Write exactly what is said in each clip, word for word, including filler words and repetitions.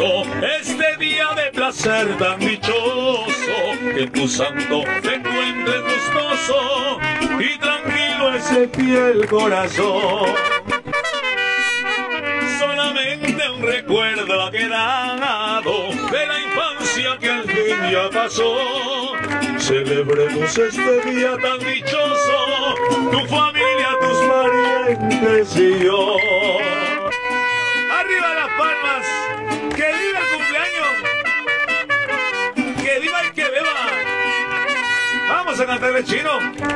gusto este día de placer tan dichoso, que tu santo te encuentre gustoso y tranquilo ese fiel corazón. Solamente un recuerdo ha quedado de la infancia que al fin ya pasó. Celebremos este día tan dichoso, tu familia, tus parientes y yo. ¡Arriba las palmas! ¡Que viva el cumpleaños! ¡Que viva el que beba! ¡Vamos a cantarle, Chino!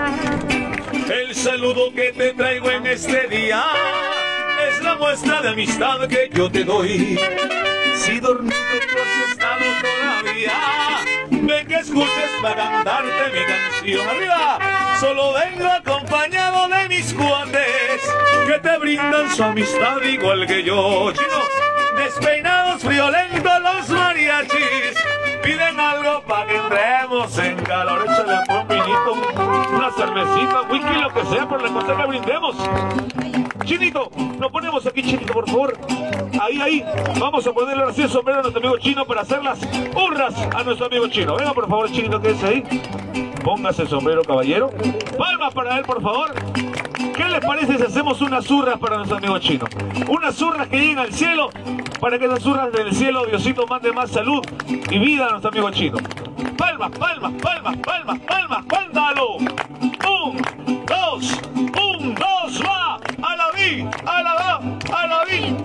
El saludo que te traigo en este día es la muestra de amistad que yo te doy. Si dormido tú has estado todavía, ven que escuches para cantarte mi canción. ¡Arriba! Solo vengo acompañado de mis cuates que te brindan su amistad igual que yo. Chino, despeinados, friolentos los mariachis piden algo para que entremos en calor. Échale un vinito, una cervecita, whisky, lo que sea, por la cosa que brindemos. Chinito, nos ponemos aquí, Chinito, por favor. Ahí, ahí. Vamos a ponerle así el sombrero a nuestro amigo Chino para hacer las honras a nuestro amigo Chino. Venga, por favor, Chinito, que es ahí. Póngase el sombrero, caballero. Palmas para él, por favor. ¿Qué les parece si hacemos unas zurras para nuestro amigo Chino? Unas zurras que lleguen al cielo, para que esas zurras del cielo, Diosito, mande más salud y vida a nuestro amigo Chino. Palmas, palmas, palmas, palmas, palmas. ¡Cuéntalo! Un, dos, un, dos, va. A la vi, a la va, a la vi.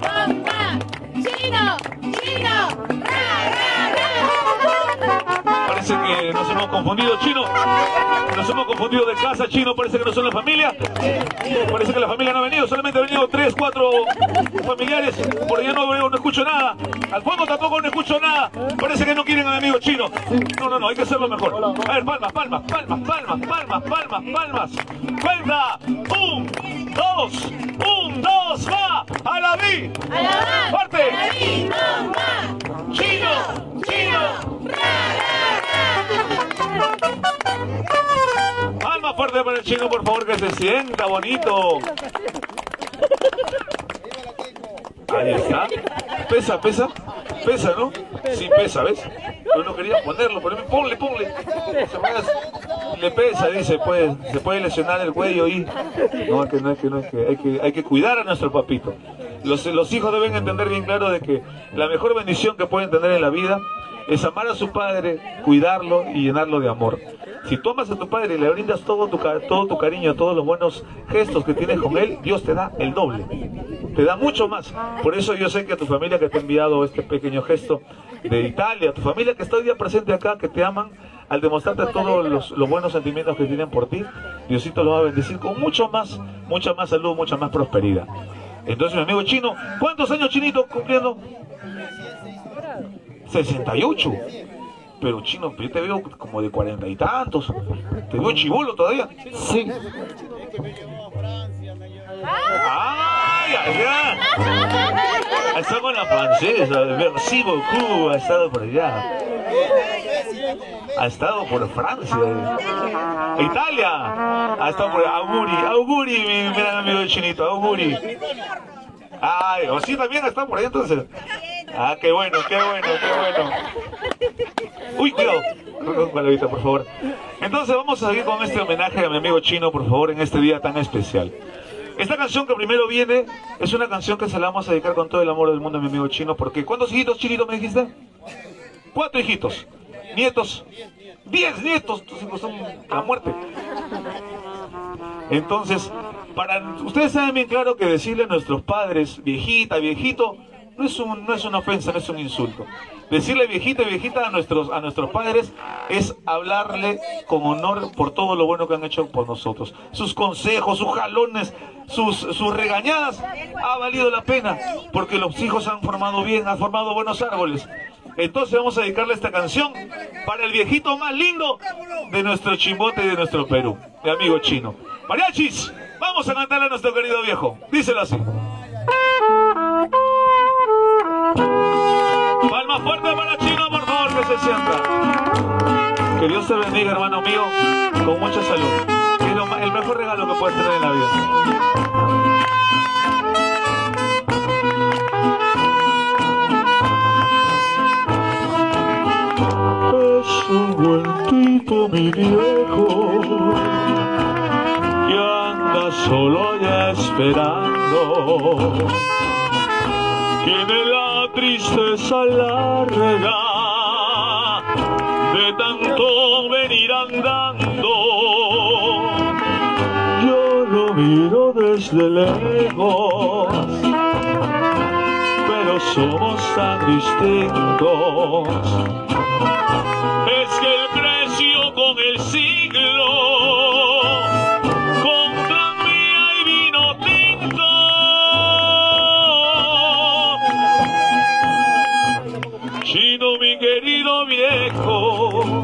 Chino, Chino, ra, ra, ra. Parece que nos hemos confundido, Chino. Nos hemos confundido de casa, Chino. Parece que no son la familia. Parece que la familia no ha venido. Solamente han venido tres, cuatro familiares. Por allá no veo, no escucho nada. Al fondo tampoco no escucho nada. Parece que no quieren a mi amigo Chino. No, no, no, hay que hacerlo mejor. A ver, palmas, palmas, palmas, palmas, palmas, palmas, palmas. Cuenta. Un, dos, un, dos, va. A la vi. A la va. Fuerte. A la vi, no, va. Chino, Chino. Ra, Palmas fuerte para el Chino, por favor, que se sienta bonito. Ahí está. Pesa, pesa. Pesa, ¿no? Sí, pesa, ¿ves? Yo no quería ponerlo, pero ponle, ponle. Se puede, le pesa, dice, pues, se puede lesionar el cuello y... No, que no es que no es que hay que, hay que cuidar a nuestro papito. Los, los hijos deben entender bien claro de que la mejor bendición que pueden tener en la vida es amar a su padre, cuidarlo y llenarlo de amor. Si tú amas a tu padre y le brindas todo tu, todo tu cariño, todos los buenos gestos que tienes con él, Dios te da el doble, te da mucho más. Por eso yo sé que a tu familia que te ha enviado este pequeño gesto de Italia, a tu familia que está hoy día presente acá, que te aman, al demostrarte todos los, los buenos sentimientos que tienen por ti, Diosito lo va a bendecir con mucho más, mucha más salud, mucha más prosperidad. Entonces, mi amigo Chino, ¿cuántos años, Chinito, cumpliendo? sesenta y ocho. Pero, Chino, yo te veo como de cuarenta y tantos. Te veo chibolo todavía. Sí. ¡Ay, ay, ay! Ha estado con la francesa. Merci beaucoup. Ha estado por allá. Ha estado por Francia. Italia. Ha estado por Auguri. Auguri, mi gran amigo Chinito. Auguri. Ay, o sí, también ha estado por allá entonces. Ah, qué bueno, qué bueno, qué bueno. Uy, cuidado. Palabita, por favor. Entonces vamos a seguir con este homenaje a mi amigo Chino, por favor, en este día tan especial. Esta canción que primero viene es una canción que se la vamos a dedicar con todo el amor del mundo a mi amigo Chino, porque ¿cuántos hijitos, Chinito, me dijiste? Cuatro hijitos. Nietos. Diez nietos. Tus hijos son la muerte. Entonces, para ustedes saben bien claro que decirle a nuestros padres, viejita, viejito, no es, un, no es una ofensa, no es un insulto. Decirle viejita, viejita a nuestros, a nuestros padres es hablarle con honor por todo lo bueno que han hecho por nosotros. Sus consejos, sus jalones, sus, sus regañadas, ha valido la pena, porque los hijos han formado bien, han formado buenos árboles. Entonces vamos a dedicarle esta canción para el viejito más lindo de nuestro Chimbote y de nuestro Perú, mi amigo Chino. Mariachis, vamos a cantarle a nuestro querido viejo. Díselo así. Palma fuerte para Chino, por favor, que se sienta. Que Dios te bendiga, hermano mío, con mucha salud. Es lo, el mejor regalo que puedes tener en la vida. tú, mi viejo, que andas solo allá esperando, que de la tristeza larga de tanto venir andando, yo lo miro desde lejos, pero somos tan distintos. Es que él creció con el siglo, con tranvía y vino tinto. Chino, mi querido viejo,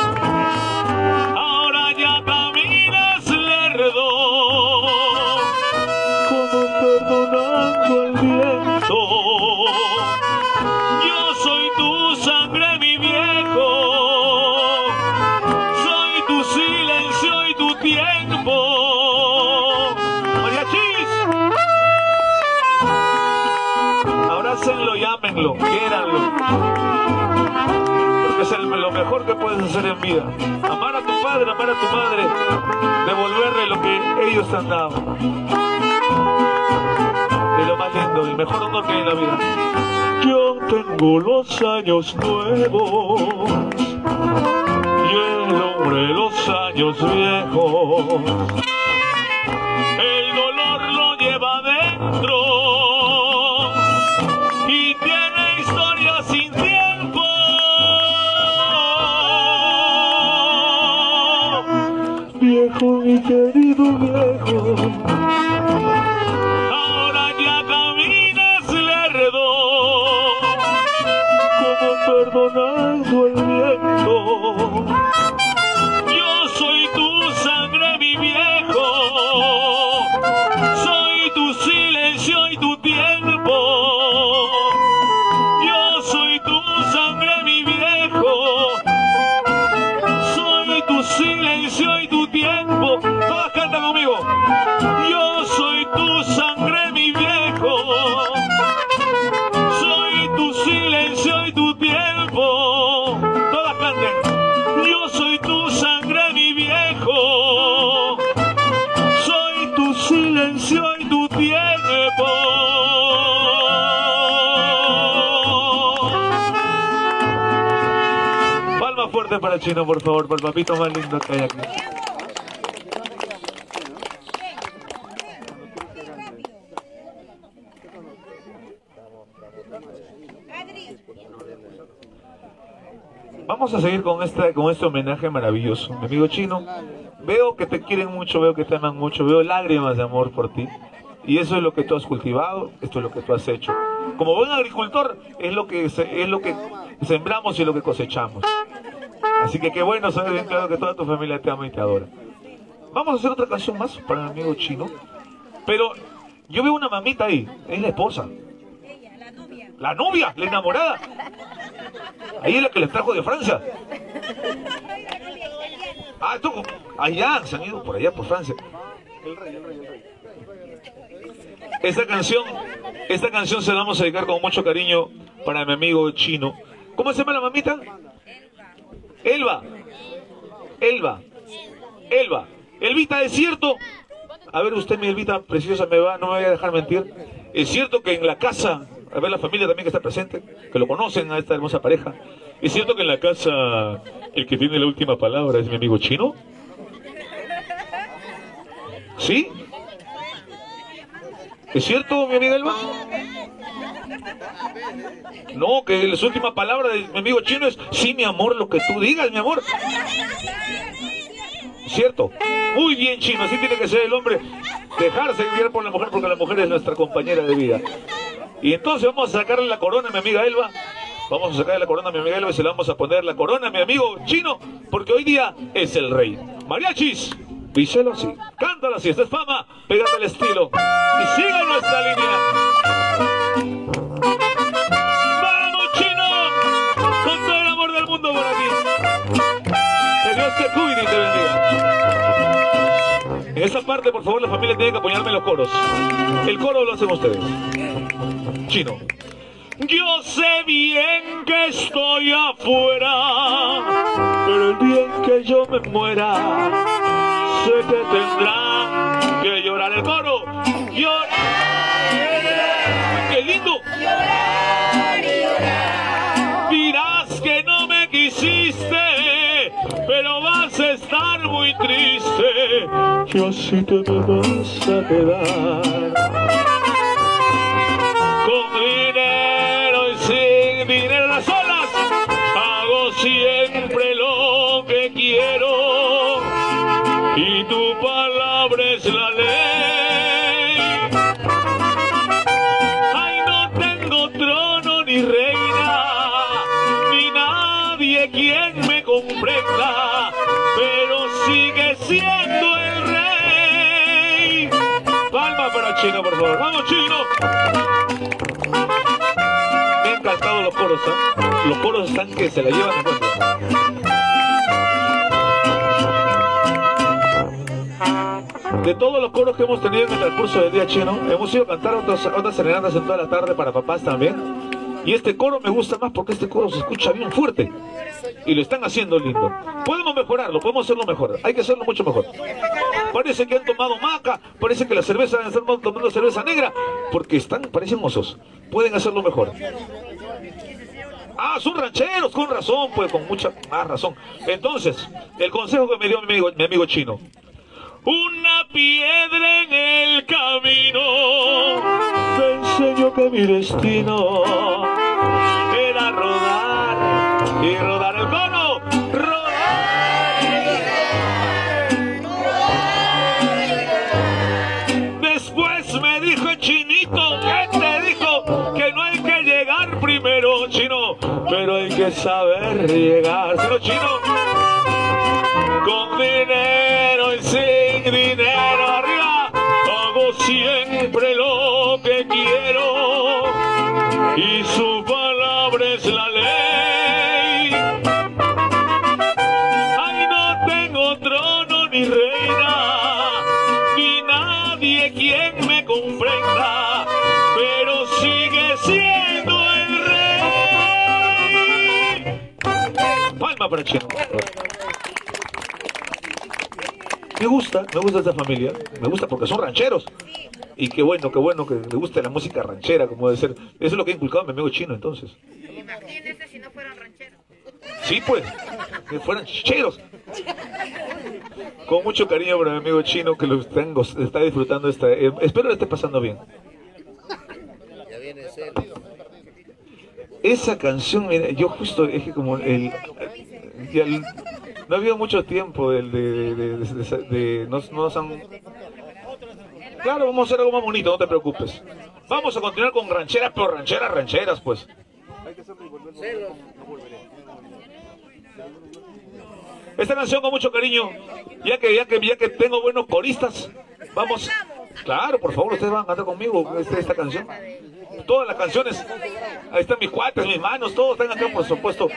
ahora ya caminas lerdo, como perdonando el viento. Yo soy tu sangre, mi viejo, soy tu silencio y tu tiempo. ¡Mariachis! Abrácenlo, llámenlo, quiéranlo, porque es el, lo mejor que puedes hacer en vida. Amar a tu padre, amar a tu madre, devolverle lo que ellos te han dado. De lo más lindo, el mejor honor que hay en la vida. Yo tengo los años nuevos y el hombre los años viejos. El dolor lo lleva adentro y tiene historia sin tiempo. Viejo, mi querido viejo, ahora ya caminas lerdo, como perdonando el viento. Yo soy tu sangre, mi viejo, soy tu silencio y tu tiempo. Yo soy tu sangre, mi viejo, soy tu silencio y tu tiempo. Todas cantan conmigo. Yo soy tu sangre, mi viejo, soy tu silencio y tu tiempo. Todas canten. Yo soy tu sangre, mi viejo, soy tu silencio y tu tiempo. Palma fuerte para Chino, por favor, para el papito más lindo que hay aquí. Vamos a seguir con este, con este homenaje maravilloso. Mi amigo Chino, veo que te quieren mucho, veo que te aman mucho, veo lágrimas de amor por ti. Y eso es lo que tú has cultivado, esto es lo que tú has hecho. Como buen agricultor, es lo que, es lo que sembramos y lo que cosechamos. Así que qué bueno saber bien claro que toda tu familia te ama y te adora. Vamos a hacer otra canción más para mi amigo Chino. Pero yo veo una mamita ahí, es la esposa. La novia, la enamorada. Ahí es la que les trajo de Francia. Ah, esto, allá, se han ido por allá, por Francia. El rey, el rey, el rey. Esta canción, esta canción se la vamos a dedicar con mucho cariño para mi amigo Chino. ¿Cómo se llama la mamita? Elba. Elba. Elba. Elvita, ¿es cierto? A ver usted, mi Elvita preciosa, me va, no me voy a dejar mentir. ¿Es cierto que en la casa, a ver la familia también que está presente, que lo conocen a esta hermosa pareja, ¿es cierto que en la casa el que tiene la última palabra es mi amigo Chino? ¿Sí? ¿Es cierto, mi amiga Elba? No, que la última palabra de mi amigo Chino es sí, mi amor, lo que tú digas, mi amor. ¿Cierto? Muy bien, Chino, así tiene que ser el hombre, dejarse guiar por la mujer, porque la mujer es nuestra compañera de vida. Y entonces vamos a sacarle la corona a mi amiga Elba. Vamos a sacarle la corona a mi amiga Elba y se la vamos a poner la corona a mi amigo Chino, porque hoy día es el rey. Mariachis, díselo así, cántalo así, esta es fama, pégate al estilo y siga nuestra línea. ¡Vamos, Chino! Con todo el amor del mundo para ti. Que Dios te cuide y te bendiga. En esta parte, por favor, la familia tiene que apoyarme en los coros. El coro lo hacen ustedes. Chino. Yo sé bien que estoy afuera, pero el bien que me muera, sé que tendrán que llorar el coro. Llorar. ¡Qué lindo! Llorar y llorar. Dirás que no me quisiste, pero vas a estar muy triste, y así te me vas a quedar. Con dinero y sin dinero en las olas, hago siempre lo que quiero, y tu palabra es la ley. Ay, no tengo trono ni reina, ni nadie quien me comprenda, pero sigue siendo el rey. Palma para Chino, por favor. ¡Vamos, Chino! Me han encantado los coros, ¿eh? Los coros están que se la llevan de cuenta. De todos los coros que hemos tenido en el transcurso del día, Chino, hemos ido a cantar otras, otras serenatas en toda la tarde para papás también. Y este coro me gusta más porque este coro se escucha bien fuerte. Y lo están haciendo lindo. Podemos mejorarlo, podemos hacerlo mejor. Hay que hacerlo mucho mejor. Parece que han tomado maca, parece que la cerveza están tomando cerveza negra, porque están, parecen mozos. Pueden hacerlo mejor. Ah, son rancheros, con razón, pues con mucha más razón. Entonces, el consejo que me dio mi amigo, mi amigo Chino: una piedra en el camino me enseñó que mi destino era rodar y rodar el cono, rodar y rodar. Después me dijo el Chinito, ¿qué te dijo? Que no hay que llegar primero, Chino, pero hay que saber llegar. ¿Sí, no, Chino? Con dinero y sin dinero arriba, hago siempre lo que quiero, y su palabra es la ley. Ay, no tengo trono ni reina, ni nadie quien me comprenda, pero sigue siendo el rey. Palma para Chino. Me gusta, me gusta esta familia, me gusta porque son rancheros. Y qué bueno, qué bueno que le guste la música ranchera, como debe ser. Eso es lo que ha inculcado mi amigo Chino, entonces. Imagínense si no fueran rancheros. Sí, pues, que fueran chicheros. Con mucho cariño para mi amigo Chino, que lo están, está disfrutando esta. Eh, espero le esté pasando bien. Ya viene serio. Esa canción, mira, yo justo, es que como el... Ya el no ha habido mucho tiempo de, de, de, de, de, de no, no nos han... Claro, vamos a hacer algo más bonito, no te preocupes. Vamos a continuar con rancheras, pero rancheras, rancheras, pues. Esta canción con mucho cariño, ya que, ya que, ya que tengo buenos coristas, vamos... Claro, por favor, ustedes van a cantar conmigo esta, esta canción. Todas las canciones, ahí están mis cuates, mis manos, todos están acá, por supuesto.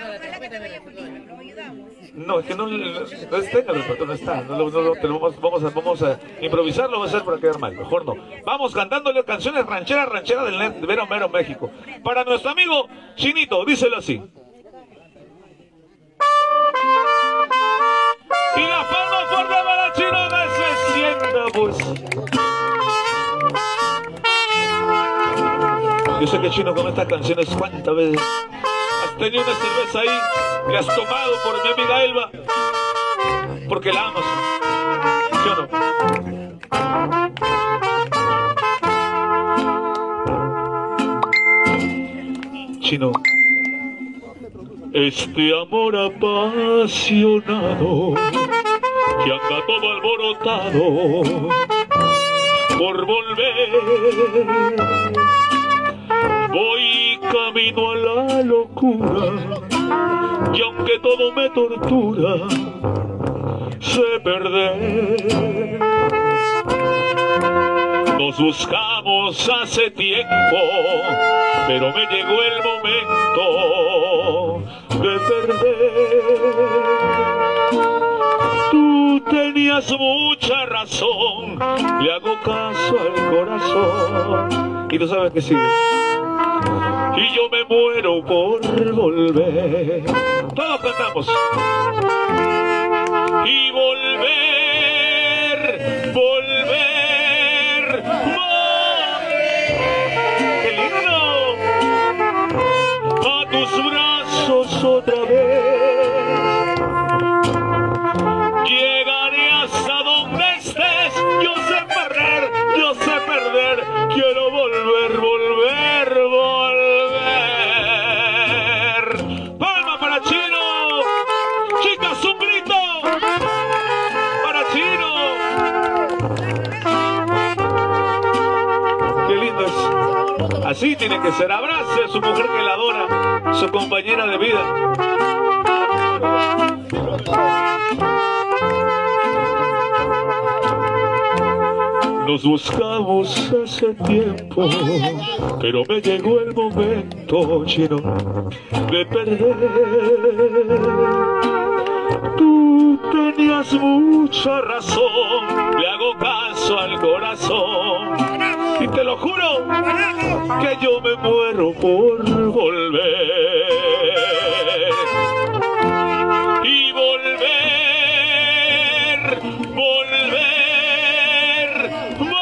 No, es que no, no, no está en el repertorio, no está. No, no, no, vamos, vamos, a, vamos a improvisarlo, vamos a hacer para quedar mal. Mejor no. Vamos cantándole canciones rancheras, rancheras del de Mero Mero, México. Para nuestro amigo Chinito, díselo así. Y la palma fuerte para Chino, que se sienta, pues. Yo sé que Chino con estas canciones, ¿cuántas veces has tenido una cerveza ahí que has tomado por mi amiga Elba? Porque la amas, ¿sí o no? Chino, este amor apasionado que anda todo alborotado por volver, voy camino a la locura, y aunque todo me tortura, sé perder. Nos buscamos hace tiempo, pero me llegó el momento de perder. Tú tenías mucha razón, le hago caso al corazón. Y tú sabes que sí. Y yo me muero por volver. Todos cantamos. y volver, volver, volver. ¡Qué lindo! A tus brazos otra vez. Llegaré hasta donde estés. Yo sé perder, yo sé perder. Quiero volver, volver, volver. Palma para Chino. Chicas, un grito para Chino. Qué lindo es. Así tiene que ser. Abrace a su mujer que la adora, su compañera de vida. Nos buscamos hace tiempo, pero me llegó el momento, Chino, de perder. Tú tenías mucha razón, le hago caso al corazón. Y te lo juro que yo me muero por volver. Y volver, volver,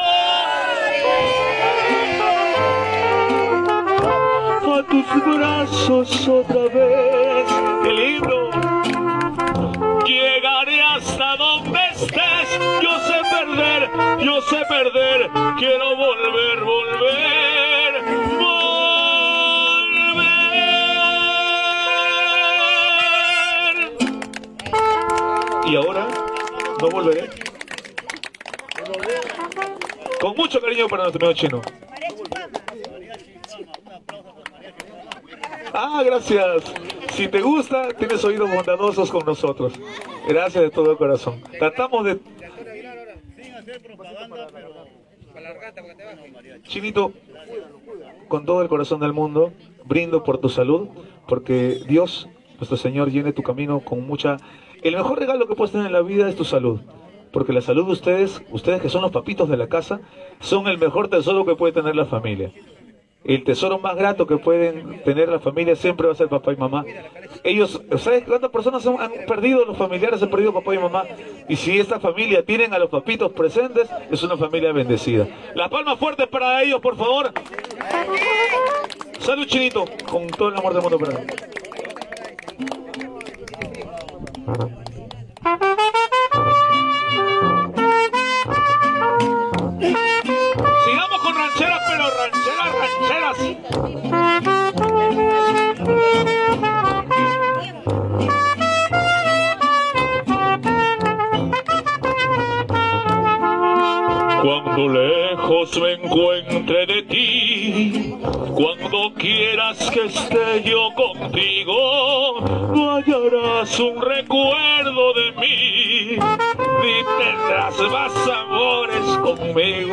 volver a tus brazos otra vez. ¡Qué lindo! Llegaré hasta donde estés. Yo sé perder, yo sé perder. Quiero volver, volver, volver. Y ahora no volveré. Con mucho cariño para nuestro amigo Chino. Ah, gracias. Si te gusta, tienes oídos bondadosos con nosotros. Gracias de todo corazón. Tratamos de... Chinito, con todo el corazón del mundo, brindo por tu salud, porque Dios, nuestro Señor, llene tu camino con mucha... El mejor regalo que puedes tener en la vida es tu salud, porque la salud de ustedes, ustedes que son los papitos de la casa, son el mejor tesoro que puede tener la familia. El tesoro más grato que pueden tener la familia siempre va a ser papá y mamá. Ellos, ¿sabes cuántas personas han, han perdido, los familiares han perdido papá y mamá? Y si esta familia tienen a los papitos presentes, es una familia bendecida. Las palmas fuertes para ellos, por favor. Salud, Chinito, con todo el amor del mundo para él. Sigamos con rancheras, pero rancheras, rancheras. Cuando lejos me encuentre de ti, cuando quieras que esté yo contigo, no hallarás un recuerdo de mí, ni tendrás más amores conmigo.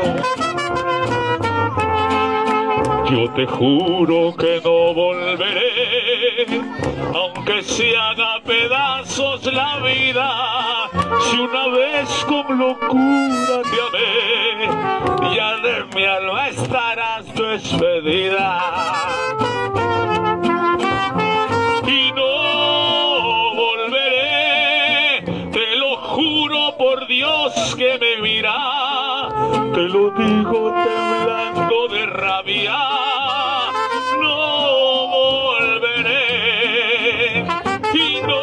Yo te juro que no volveré, aunque se haga pedazos la vida. Si una vez con locura te amé, ya de mi alma estarás despedida. Y no volveré, te lo juro por Dios que me mira, te lo digo temblando de rabia. No volveré y no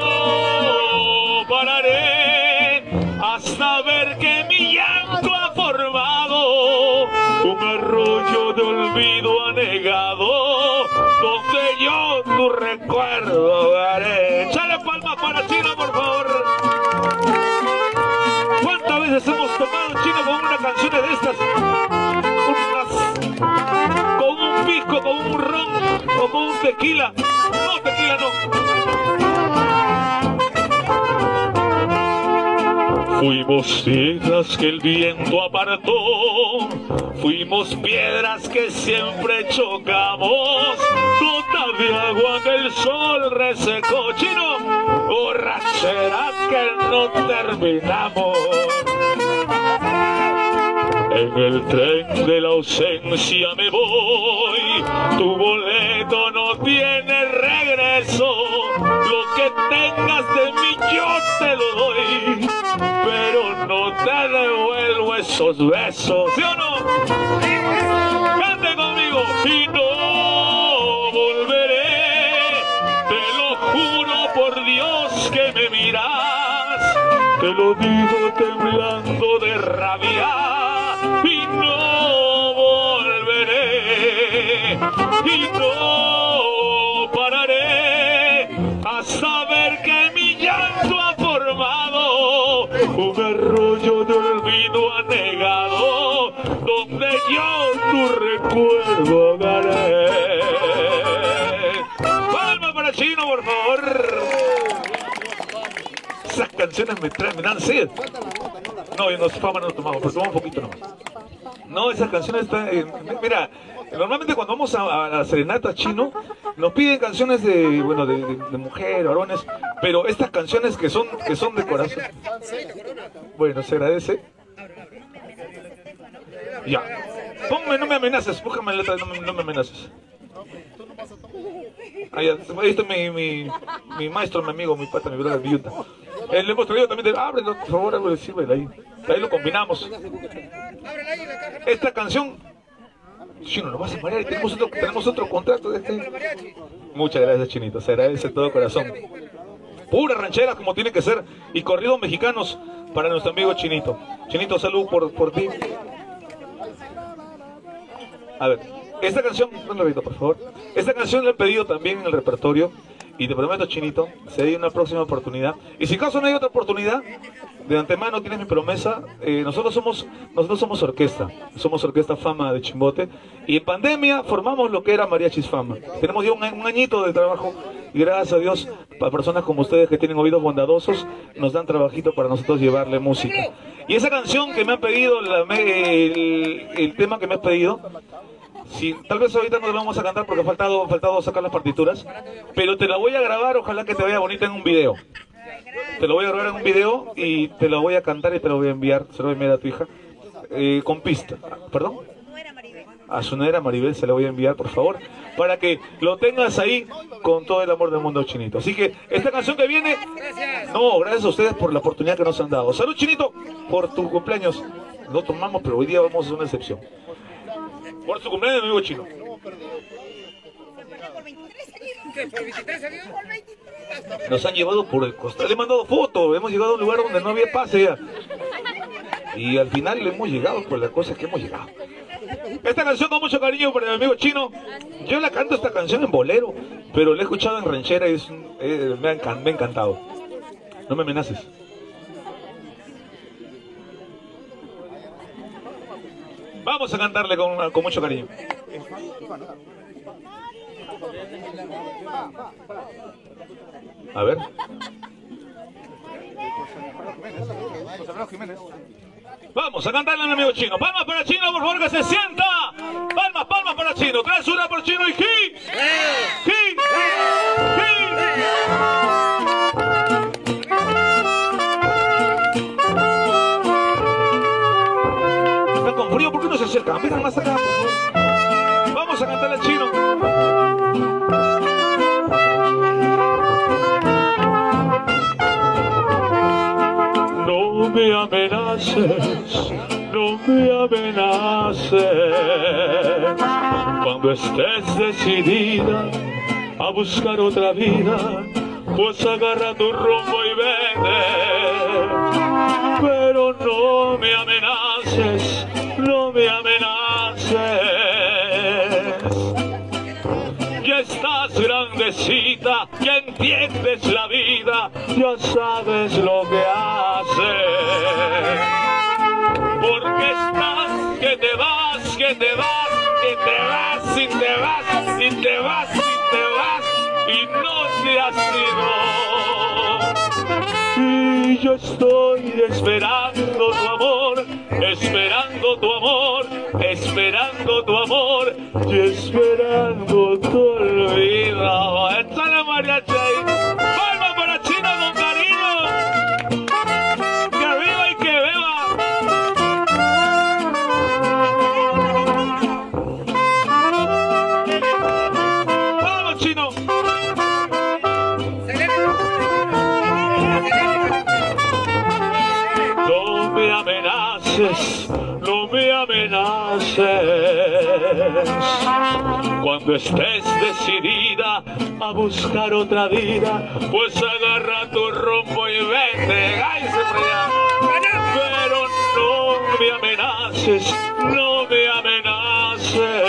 pararé hasta ver que mi llanto ha formado un arroyo de olvido anegado, donde yo tu recuerdo daré. Échale palmas para Chino, por favor. ¿Cuántas veces hemos tomado, Chino, con una canción de estas? Unas, con un pisco, con un ron o con un tequila. No, tequila no. Fuimos piedras que el viento apartó, fuimos piedras que siempre chocamos, gota de agua que el sol resecó. Chino, borrachera que no terminamos. En el tren de la ausencia me voy, tu boleto no tiene regreso, lo que tengas de mí yo te lo doy. esos besos, ¿sí o no? Cante conmigo. Y no volveré, te lo juro por Dios que me miras, te lo digo temblando de rabia. Y no volveré, y no pararé hasta ver que mi llanto ha formado un arroyo de olvido anegado, donde yo tu recuerdo ahogaré. Palmas para Chino, por favor. Esas canciones me traen, me dan sed. No, y nos fama no tomamos, pero tomamos un poquito nomás. No, esas canciones están... Eh, mira, normalmente cuando vamos a, a la serenata Chino, nos piden canciones de, bueno, de, de, de mujer, varones, pero estas canciones que son, que son de corazón. Bueno, se agradece. Ya. Ponme, no me amenaces, búscame la letra, no me, no me amenaces. Ahí, ahí está mi, mi, mi maestro, mi amigo, mi pata, mi brother, mi yuta. Eh, le hemos traído también de... Ábrelo, por favor, algo de sírvela ahí. Ahí lo combinamos. Esta canción... Chino, nos vas a marear y tenemos otro, tenemos otro contrato de este... Muchas gracias, Chinito. Se agradece de todo corazón. Pura ranchera como tiene que ser. Y corridos mexicanos para nuestro amigo Chinito. Chinito, salud por, por ti. A ver, esta canción... No lo por favor. Esta canción la he pedido también en el repertorio. Y te prometo, Chinito, si hay una próxima oportunidad. Y si acaso no hay otra oportunidad, de antemano tienes mi promesa. eh, Nosotros somos nosotros somos orquesta. Somos Orquesta Fama de Chimbote. Y en pandemia formamos lo que era Mariachis Fama. Tenemos ya un, un añito de trabajo. Y gracias a Dios, para personas como ustedes que tienen oídos bondadosos, nos dan trabajito para nosotros llevarle música. Y esa canción que me han pedido, la, el, el tema que me has pedido, sí, tal vez ahorita no la vamos a cantar porque ha faltado, faltado sacar las partituras, pero te la voy a grabar, ojalá que te vaya bonita en un video. Te lo voy a grabar en un video y te lo voy a cantar y te lo voy a enviar, se lo voy a enviar a tu hija, eh, con pista. ¿Perdón? A su nuera Maribel se lo voy a enviar, por favor, para que lo tengas ahí con todo el amor del mundo, Chinito. Así que esta canción que viene, no, gracias a ustedes por la oportunidad que nos han dado. Salud, Chinito, por tu cumpleaños. No tomamos, pero hoy día vamos a hacer una excepción. Por su cumpleaños, amigo Chino. Nos han llevado por el costado. Le he mandado fotos. Hemos llegado a un lugar donde no había pase ya. Y al final le hemos llegado por las cosas que hemos llegado. Esta canción con mucho cariño para mi amigo Chino. Yo la canto esta canción en bolero, pero la he escuchado en ranchera y es, eh, me, ha encan me ha encantado. No me amenaces. Vamos a cantarle con, con mucho cariño. A ver. Vamos a cantarle al amigo Chino. Palmas para Chino, por favor, que se sienta. Palmas, palmas para Chino. Tres, una por Chino y ¡Ji! ¡Ji! Están con frío, ¿por qué no se acercan? Vengan más acá, por favor. Vamos a cantarle al Chino. No me amenaces, no me amenaces, cuando estés decidida a buscar otra vida, pues agarra tu rumbo y vete. Pero no me amenaces, no me amenaces, ya estás grandecita, ya entiendes la vida, ya sabes lo que haces. Porque estás, que te vas, que te vas, que te vas, y te vas, y te vas, y te vas, y no te has ido. Y yo estoy esperando tu amor, esperando tu amor, esperando tu amor, y esperando tu olvido. ¡Esta es la mariachi! ¡Palma para Chino con cariño! ¡Que viva y que beba! ¡Vamos, Chino! No me amenaces, amenaces. Cuando estés decidida a buscar otra vida, pues agarra tu rumbo y vete. ¡Ay, se fría! Pero no me amenaces, no me amenaces.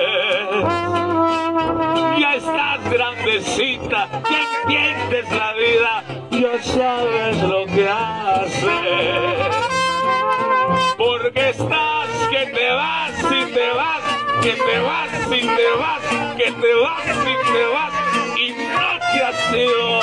Ya estás grandecita, ya entiendes la vida, ya sabes lo que haces. Porque estás que te vas y te vas, que te vas y te vas, que te vas y te vas, y no te has ido.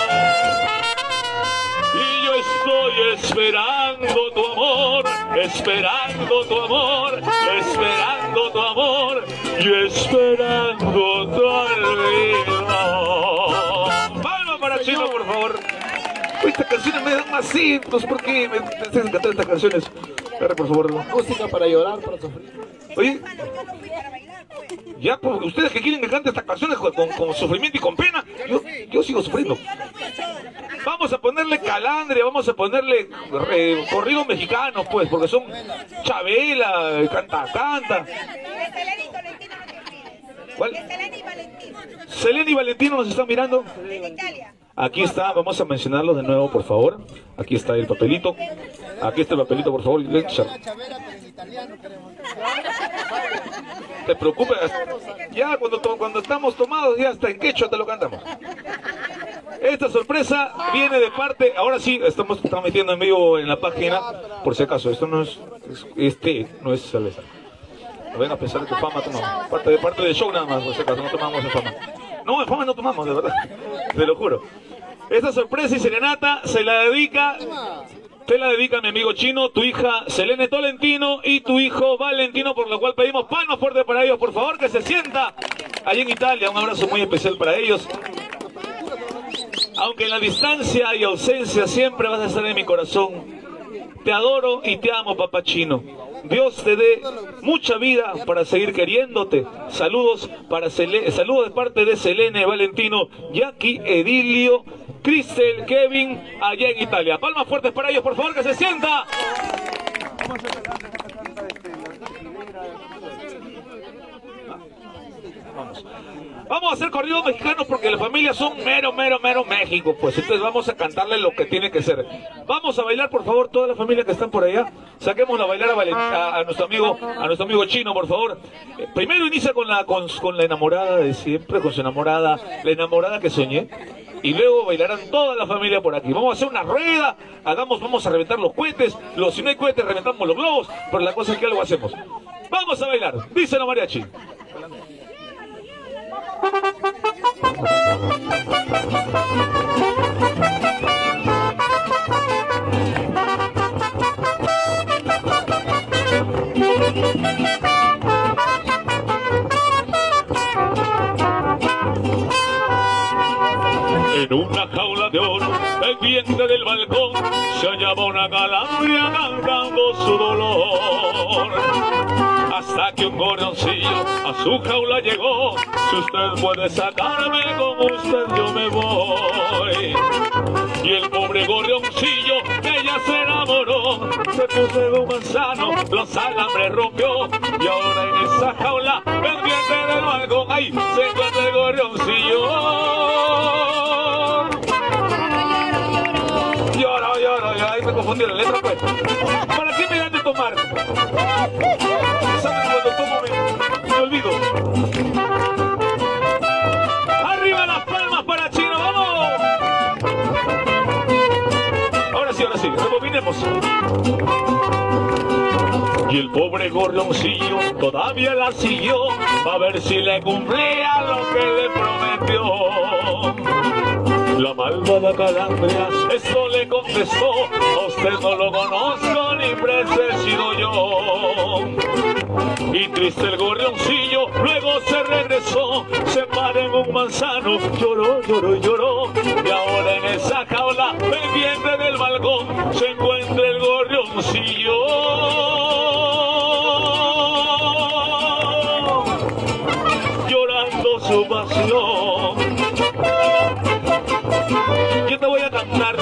Y yo estoy esperando tu amor, esperando tu amor, esperando tu amor, y esperando tu olvido. Palmas para Chino, por favor. Estas canciones me dan más cintos, ¿por qué me hacen cantar estas canciones? Ahora, por favor. Música para llorar, para sufrir. Oye, ya, pues, ustedes que quieren que cante estas canciones con, con, con sufrimiento y con pena, yo, yo sigo sufriendo. Vamos a ponerle calandria, vamos a ponerle eh, corridos mexicanos, pues, porque son Chabela, canta, canta. ¿Cuál? Selena y Valentino. Selena y Valentino nos están mirando. En Italia. Aquí está, vamos a mencionarlo de nuevo, por favor. Aquí está el papelito. Aquí está el papelito, por favor. No te preocupes. Ya cuando, cuando estamos tomados, ya hasta en quechua te lo cantamos. Esta sorpresa viene de parte, ahora sí, estamos transmitiendo en vivo en la página, por si acaso, esto no es, es este no es cerveza. No vengan a pensar que fama tomamos. Parte de parte del show nada más, por si acaso, no tomamos en fama. No, en fama no tomamos, de verdad. Te lo juro. Esta sorpresa y serenata se la dedica, te la dedica mi amigo Chino, tu hija Selene Tolentino y tu hijo Valentino, por lo cual pedimos palmas fuertes para ellos, por favor, que se sienta allí en Italia. Un abrazo muy especial para ellos. Aunque en la distancia y ausencia siempre vas a estar en mi corazón. Te adoro y te amo, papá Chino. Dios te dé mucha vida para seguir queriéndote. Saludos para Sele saludos de parte de Selene, Valentino, Jackie, Edilio, Cristel, Kevin, allá en Italia. Palmas fuertes para ellos, por favor, que se sienta. Vamos. Vamos a hacer corridos mexicanos porque las familias son mero, mero, mero México, pues entonces vamos a cantarle lo que tiene que ser. Vamos a bailar, por favor, toda la familia que están por allá. Saquemos a bailar a, Valent a, a nuestro amigo, a nuestro amigo Chino, por favor. Eh, primero inicia con la con, con la enamorada de siempre, con su enamorada, la enamorada que soñé. Y luego bailarán toda la familia por aquí. Vamos a hacer una rueda, hagamos, vamos a reventar los cohetes, los, si no hay cohetes reventamos los globos, pero la cosa es que algo hacemos. Vamos a bailar, dice la mariachi. En una jaula de oro, pendiente del balcón, se hallaba una calandria cantando su dolor. Hasta que un gorrioncillo a su jaula llegó. Si usted puede sacarme, con usted yo me voy. Y el pobre gorrioncillo, ella se enamoró, se puso en un manzano, los alambres rompió. Y ahora en esa jaula, pendiente del balcón, ahí se encuentra el gorrioncillo. Lloro, lloro, lloro, ahí me confundí la letra, pues. ¿Para qué me dan de tomar? ¿Saben cuando tomo me, me olvido? ¡Arriba las palmas para Chino, vamos! Ahora sí, ahora sí, rebobinemos. Y el pobre gorrioncillo todavía la siguió, a ver si le cumplía lo que le prometió. La malvada calandria esto le contestó: a usted no lo conozco ni preciso yo. Y triste el gorrioncillo luego se regresó, se paró en un manzano, lloró, lloró, lloró. Y ahora en esa jaula pendiente del balcón se encuentra el gorrioncillo. Llorando su pasión. Yo te voy a cantar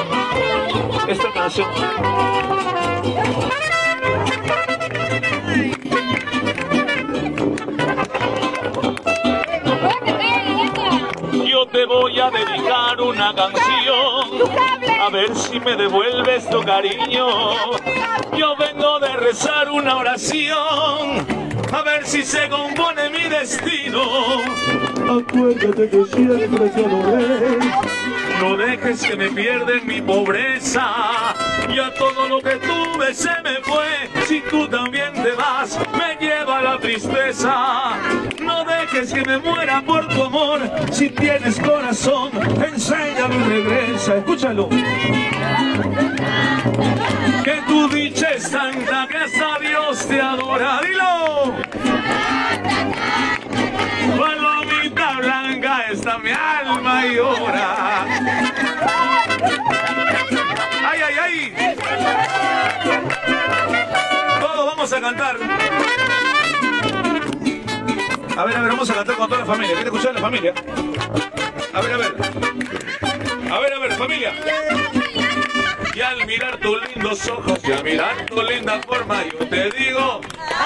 esta canción. a dedicar una canción, a ver si me devuelves tu cariño. Yo vengo de rezar una oración, a ver si se compone mi destino. Acuérdate que siempre te adoré. No dejes que me pierda en mi pobreza. Ya todo lo que tuve se me fue. Si tú también te vas, me lleva la tristeza. No dejes que me muera por tu amor. Si tienes corazón, enséñame y regresa. Escúchalo. Que tu dicha es tanta que hasta Dios te adora. Dilo. Palomita blanca está mi alma y llora. Ay, ay, ay. Todos vamos a cantar. A ver, a ver, vamos a cantar con toda la familia. ¿Quiere escuchar la familia? A ver, a ver. A ver, a ver, familia. Y al mirar tus lindos ojos y al mirar tu linda forma, yo te digo...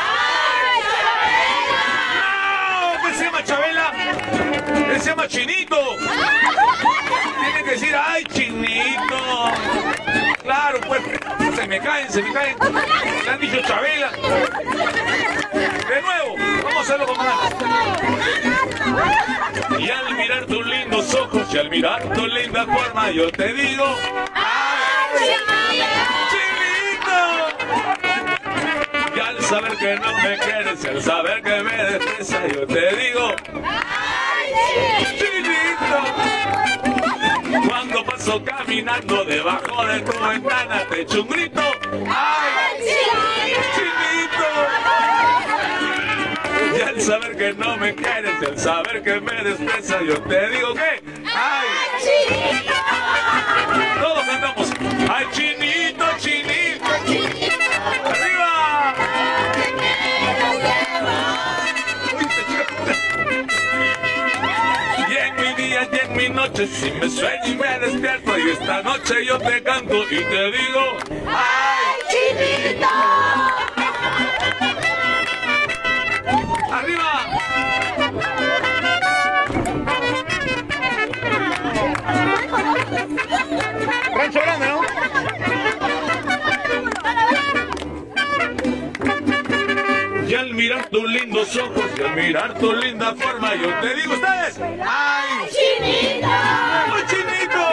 ¡No! ¿Qué se llama Chabela? ¿Qué se llama Chinito? Tiene que decir, ¡ay, Chinito! Claro, pues, se me caen, se me caen. Le han dicho Chabela. De nuevo, vamos a hacerlo con más. Y al mirar tus lindos ojos y al mirar tu linda forma, yo te digo... Y al saber que no me quieres, y al saber que me desprecias, yo te digo, ¡ay, chinito! Cuando paso caminando debajo de tu ventana, te echo un grito, ¡ay, chinito! Y al saber que no me quieres, y al saber que me desprecias, yo te digo que, ¡ay, chinito! Todos cantamos, ¡ay, chinito, chinito, chinito! ¡Arriba! Y en mi día y en mi noche, si me sueño y me despierto, y esta noche yo te canto y te digo, ¡ay, chinito! ¡Arriba! Rancho Grande, ¿no? Y al mirar tus lindos ojos y al mirar tu linda forma, yo te digo, ustedes, ¡ay, chinito! ¡Ay, chinito!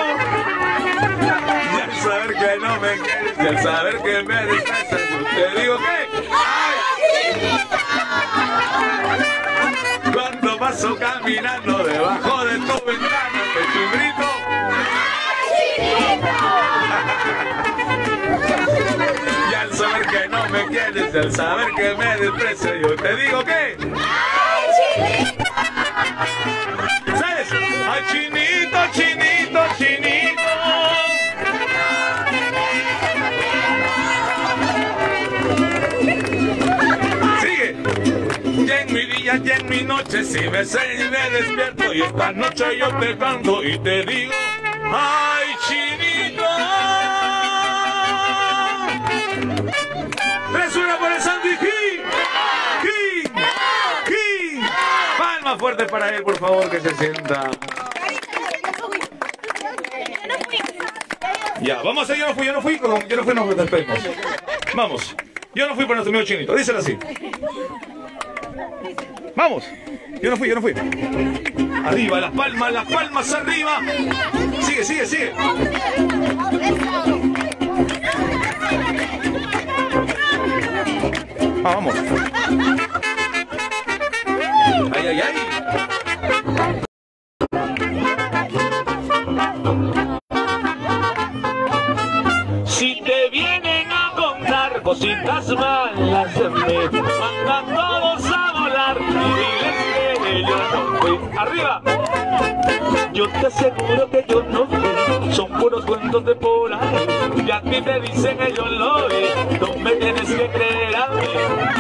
Y al saber que no me quieres, y al saber que me desprecias, yo te digo que, ¡ay, chinito! Cuando paso caminando debajo de tu ventana, te echo un grito, y al saber que no me quieres, y al saber que me desprecias, yo te digo que ¡ay, chinito! ¿Sabes? ¡Ay, chinito, chinito, chinito! Sigue. Y en mi día y en mi noche, si me sueño y me despierto, y esta noche yo te canto y te digo, ¡ay, chinito! ¡Resuna por el Sandy King! ¡King! ¡King! Palmas fuertes para él, por favor, que se sienta. Ya, vamos a hacer Yo no fui, yo no fui, con Yo no fui, nos despedimos. Vamos. Yo no fui por nuestro amigo Chinito. Díselo así. Vamos. Yo no fui, yo no fui. Arriba, las palmas, las palmas arriba. Sigue, sigue, sigue. Ah, vamos. Ay, ay, ay. Si te vienen a contar cositas malas de mí, mandan todos a volar y diles que yo no fui. Arriba. Yo te aseguro que yo no fui, son puros cuentos de por ahí. Y a ti te dicen que yo lo vi, no me tienes que creer a mí.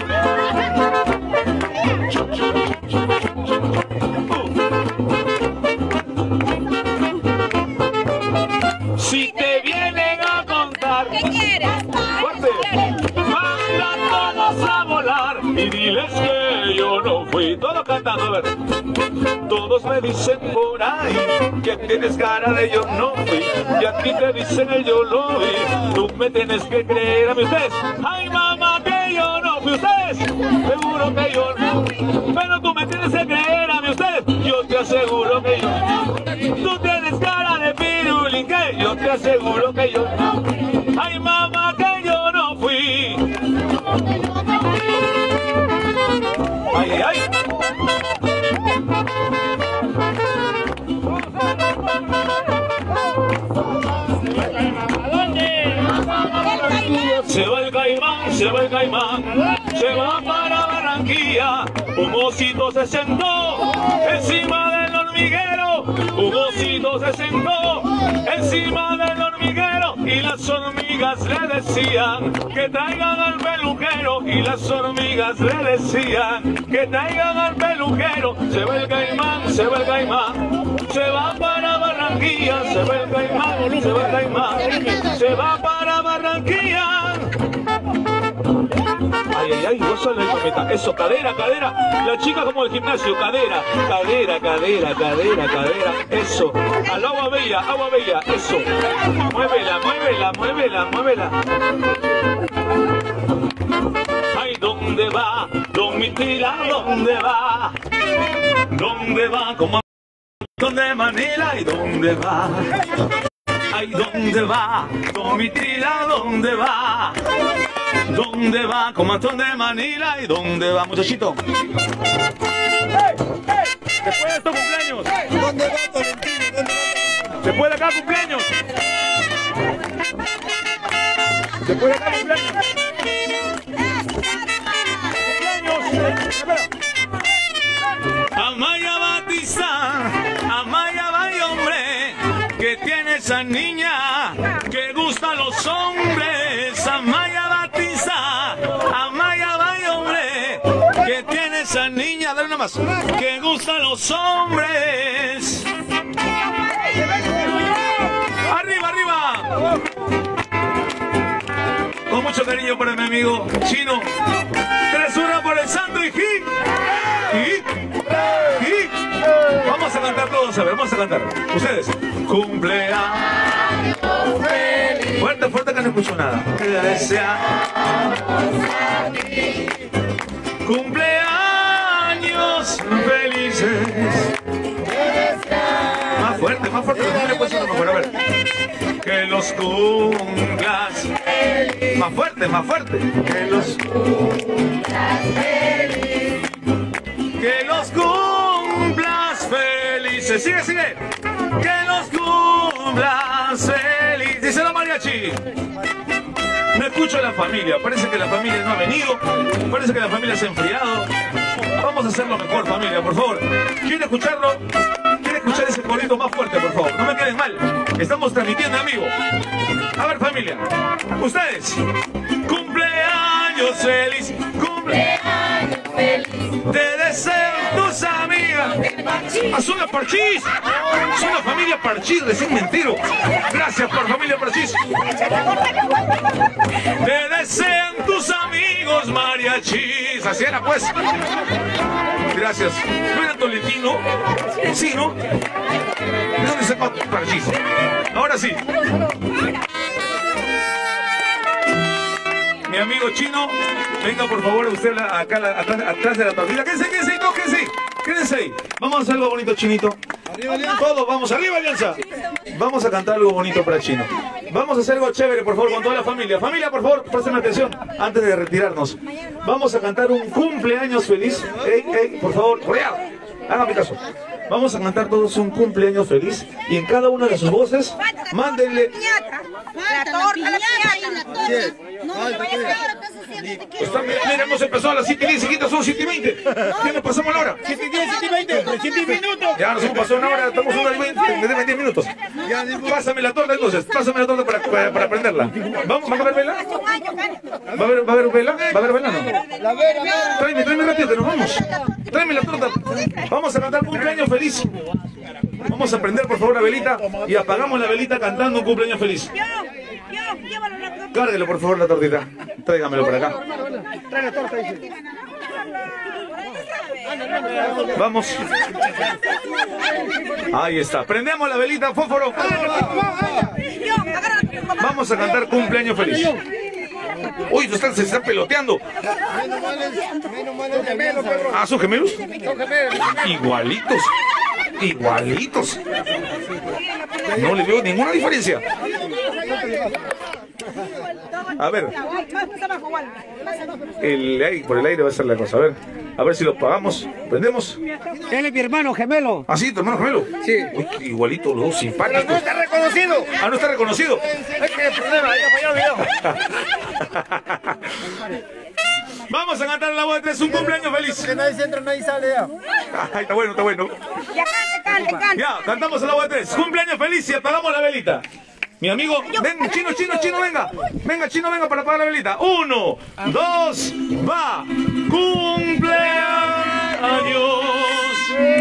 Uh. Si te vienen a contar, ¿qué quieres? Fuerte, manda todos a volar y diles que yo no fui. Todo cantando, a ver. Todos me dicen por ahí que tienes cara de yo no fui, y a ti te dicen el yo lo vi. Tú me tienes que creer a mí, ustedes. Ay, mamá, que yo no fui, ustedes. Seguro que yo no. Pero tú me tienes que creer a mí, ustedes. Yo te aseguro que yo no. Tú tienes cara de pirulín, que yo te aseguro que yo no. Ay, mamá, que yo no fui. Ay, ay, ay. Se va el caimán, se va el caimán, se va para Barranquilla. Un osito se sentó encima del hormiguero, un osito se sentó encima del hormiguero, y las hormigas le decían que traigan al peluquero, y las hormigas le decían que traigan al peluquero. Se va el caimán, se va el caimán, se va para Barranquilla, se va el caimán, se va el caimán, se va para Barranquilla. Ay, ay, ay, gózale, mamita. Eso, cadera, cadera. La chica como el gimnasio, cadera, cadera, cadera, cadera, cadera. Eso. Al agua bella, agua bella. Eso. Muévela, muévela, muévela, muévela. Ay, ¿dónde va? Don Mitila, ¿dónde va? ¿Dónde va? Como a de Manila. ¿Y dónde va? Ay, ¿dónde va? Don Mitila, ¿dónde va? ¿Dónde va? Como Antón de Manila. ¿Y dónde va, muchachito? ¡Hey! ¡Hey! Después de estos cumpleaños. ¿Dónde va, Tolentino? ¿Dónde va? Después de acá cumpleaños. Después de acá cumpleaños. Cumpleaños. Amaya Batista, Amaya vaya hombre, que tiene esa niña que gusta a los hombres. Amaya Batista, Amaya vaya hombre, que tiene esa niña, dale una más, que gusta a los hombres. Arriba, arriba. Con mucho cariño para mi amigo Chino. Tres una por el santo y hit. Hit. Hit. Vamos a cantar todos, a ver, vamos a cantar. Ustedes. Cumpleaños feliz. Fuerte, fuerte que no escucho nada. Que deseamos a ti. Cumpleaños felices. Más fuerte, más fuerte. No le puedo mejor, a ver. Que los cumplas feliz. Más fuerte, más fuerte. Que los cumplas feliz. Que los cumplas felices. Sigue, sigue. Que los cumplas felices. Dice la mariachi. No escucho a la familia. Parece que la familia no ha venido. Parece que la familia se ha enfriado. Vamos a hacerlo mejor, familia, por favor. ¿Quiere escucharlo? ¿Quiere escuchar ese corito más fuerte, por favor? No me queden mal. Estamos transmitiendo en vivo. A ver, familia. Ustedes. Cumpleaños feliz. Cumpleaños feliz. Te deseo tus amigas. Ah, son las Parchís. Son la familia Parchís, recién me entero. Gracias por familia Parchís. Te desean tus amigos mariachis. Así era, pues. Gracias. ¿No era Tolentino? Sí, ¿no? ¿De dónde se va Parchís? Ahora sí. Mi amigo Chino, venga por favor usted acá atrás, atrás de la tortilla. Quédense, quédense, no, quédense. Quédense ahí. Vamos a hacer algo bonito, Chinito. Arriba, Alianza. Todos, vamos, arriba, Alianza. Vamos a cantar algo bonito para Chino. Vamos a hacer algo chévere, por favor, con toda la familia. Familia, por favor, presten atención antes de retirarnos. Vamos a cantar un cumpleaños feliz. Ey, ey, por favor, real. Háganme caso. Vamos a cantar todos un cumpleaños feliz y en cada una de sus voces, mándenle... La torta, la piñata. No, no vayas ahora, estás haciendo. Está, mira, mira, hemos empezado a las siete y diez, chiquitas, son siete y veinte. ¿Qué nos pasamos la hora? siete y diez, siete y veinte, siete minutos. Ya nos hemos pasado una hora, estamos una hora y veinte, diez minutos. Pásame la torta entonces, pásame la torta para, para, para prenderla. ¿Vamos, ¿Va a haber vela? ¿Va a haber, va a haber vela? ¿Va a haber vela no? La vera, vera. Tráeme, tráeme rápido que nos vamos. Tráeme la torta. Vamos a cantar un cumpleaños feliz. Vamos a prender por favor la velita y apagamos la velita cantando un cumpleaños feliz. Cárguelo por favor la tortita. Tráigamelo por acá. Trae la torta, dice. Vamos. Ahí está. Prendemos la velita, fósforo. Vamos a cantar cumpleaños feliz. Uy, se están, se están peloteando. Ah, ¿son gemelos? Igualitos. Igualitos. No le veo ninguna diferencia. A ver. El aire, por el aire va a ser la cosa. A ver. A ver si lo pagamos. ¿Prendemos? Él es mi hermano gemelo. ¿Ah, sí? ¿Tu hermano gemelo? Sí. Uy, igualito, los dos simpáticos. No está reconocido. Ah, no está reconocido. Es que el problema, ya falló el video. Vamos a cantar la voz de tres, un cumpleaños feliz. Que nadie se entra, nadie sale ya. Ay, está bueno, está bueno. Ya cante, cante, cante. Ya, cantamos a la voz de tres. Cumpleaños feliz y apagamos la velita. Mi amigo, ven, chino, chino, chino, venga. Venga, chino, venga para apagar la velita. Uno, dos, va. Cumpleaños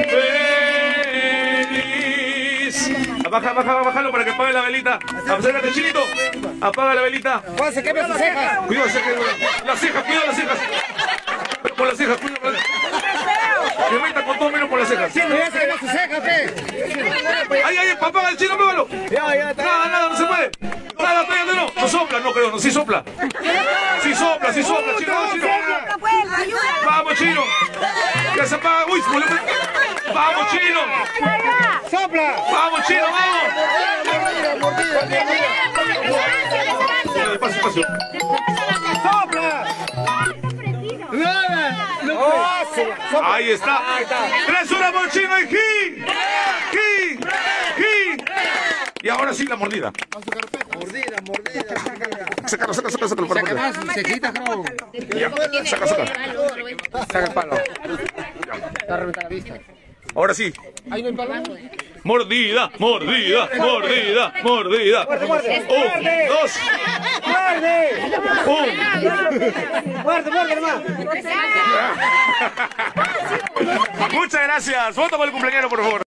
feliz. Baja, baja, bájalo para que apague la velita. Acércate, chinito. Apaga la velita. ¿Cuál se quema su ceja? Cuidado, las cejas, cuidado las cejas. Por las cejas, cuidado por las cejas. Que meta con todo menos por las cejas. Sí, no, ya se quema su ceja, ¿qué? Ay, ay, papá, el chino, pégalo. Ya, ya, está. Nada, nada, no se puede. Nada, pégate, no. No sopla, no creo, no, sí sopla. Sí sopla, sí sopla, chino, chino. Vamos, chino. Ya se apaga. Uy, se volvió. Vamos, chino. ¡Sopla! Vamos, chino, vamos. Despacio, despacio. ¡Sopla! ¡Nada! Ahí está. Tres horas por chino y ji. Ji. Ji. Y ahora sí la mordida. Mordida, mordida. Sácalo, sácalo, sácalo, sácalo. Para, para. Se quita, creo. Ya, saca, saca. Saca el palo. Está reventada la vista. Ahora sí. Ahí no hay palo. Mordida, mordida, mordida, mordida. Un, dos. ¡Muerde! Un. ¡Muerde, muerde, hermano! Muchas gracias. Voto por el cumpleañero, por favor.